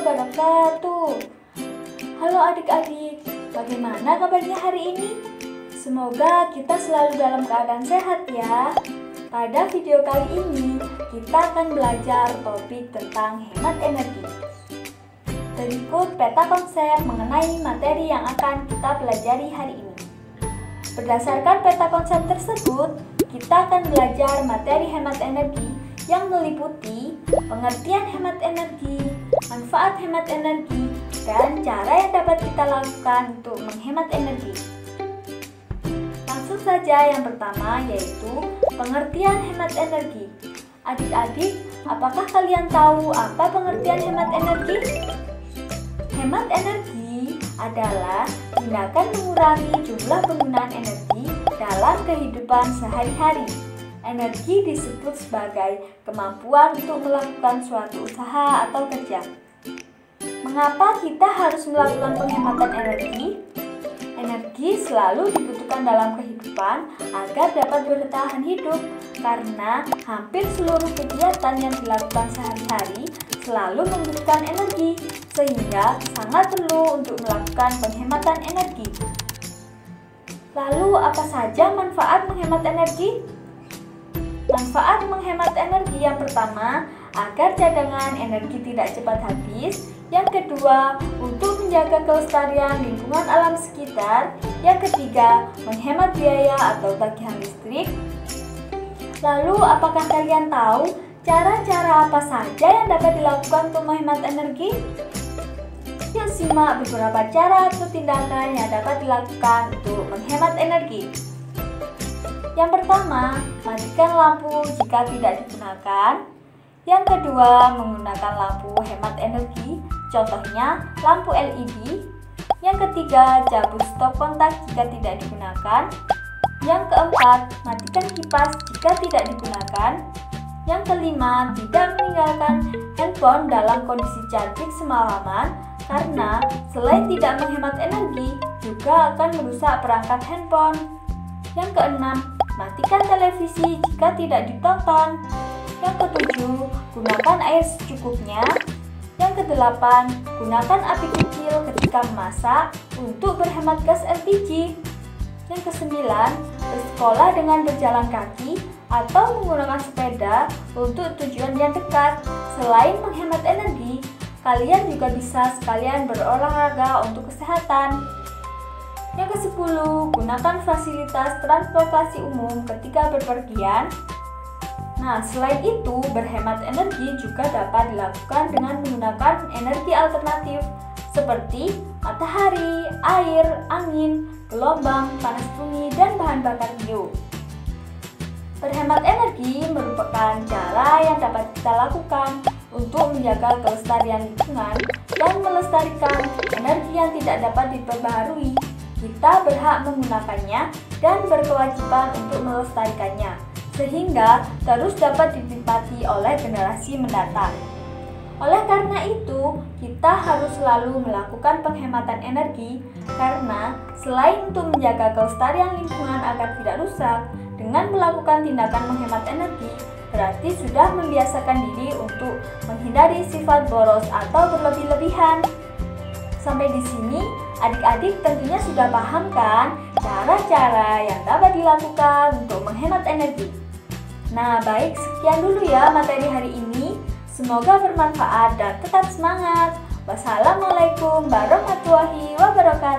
wabarakatuh. Halo adik-adik, bagaimana kabarnya hari ini? Semoga kita selalu dalam keadaan sehat ya. Pada video kali ini, kita akan belajar topik tentang hemat energi. Berikut peta konsep mengenai materi yang akan kita pelajari hari ini. Berdasarkan peta konsep tersebut, kita akan belajar materi hemat energi yang meliputi pengertian hemat energi, manfaat hemat energi, dan cara yang dapat kita lakukan untuk menghemat energi. Langsung saja yang pertama yaitu pengertian hemat energi. Adik-adik, apakah kalian tahu apa pengertian hemat energi? Hemat energi adalah tindakan mengurangi jumlah penggunaan energi dalam kehidupan sehari-hari. Energi disebut sebagai kemampuan untuk melakukan suatu usaha atau kerja. Mengapa kita harus melakukan penghematan energi? Energi selalu dibutuhkan dalam kehidupan agar dapat bertahan hidup, karena hampir seluruh kegiatan yang dilakukan sehari-hari selalu membutuhkan energi, sehingga sangat perlu untuk melakukan penghematan energi. Lalu, apa saja manfaat menghemat energi? Manfaat menghemat energi yang pertama, agar cadangan energi tidak cepat habis. Yang kedua, untuk menjaga kelestarian lingkungan alam sekitar. Yang ketiga, menghemat biaya atau tagihan listrik. Lalu, apakah kalian tahu cara-cara apa saja yang dapat dilakukan untuk menghemat energi? Yuk simak beberapa cara atau tindakan yang dapat dilakukan untuk menghemat energi. Yang pertama, matikan lampu jika tidak digunakan. Yang kedua, menggunakan lampu hemat energi, contohnya lampu LED. Yang ketiga, cabut stop kontak jika tidak digunakan. Yang keempat, matikan kipas jika tidak digunakan. Yang kelima, tidak meninggalkan handphone dalam kondisi charging semalaman, karena selain tidak menghemat energi, juga akan merusak perangkat handphone. Yang keenam, matikan televisi jika tidak ditonton. Yang ketujuh, gunakan air secukupnya. Yang kedelapan, gunakan api kecil ketika memasak untuk berhemat gas LPG. Yang kesembilan, bersekolah dengan berjalan kaki atau menggunakan sepeda untuk tujuan yang dekat. Selain menghemat energi, kalian juga bisa sekalian berolahraga untuk kesehatan. Yang ke-10, gunakan fasilitas transportasi umum ketika berpergian. Nah, selain itu, berhemat energi juga dapat dilakukan dengan menggunakan energi alternatif seperti matahari, air, angin, gelombang, panas bumi, dan bahan bakar bio. Berhemat energi merupakan cara yang dapat kita lakukan untuk menjaga kelestarian lingkungan dan melestarikan energi yang tidak dapat diperbaharui. Kita berhak menggunakannya dan berkewajiban untuk melestarikannya, sehingga terus dapat dinikmati oleh generasi mendatang. Oleh karena itu, kita harus selalu melakukan penghematan energi, karena selain untuk menjaga kelestarian lingkungan agar tidak rusak, dengan melakukan tindakan menghemat energi, berarti sudah membiasakan diri untuk menghindari sifat boros atau berlebih-lebihan. Sampai di sini, adik-adik tentunya sudah paham kan cara-cara yang dapat dilakukan untuk menghemat energi. Nah, baik, sekian dulu ya materi hari ini. Semoga bermanfaat dan tetap semangat. Wassalamualaikum warahmatullahi wabarakatuh.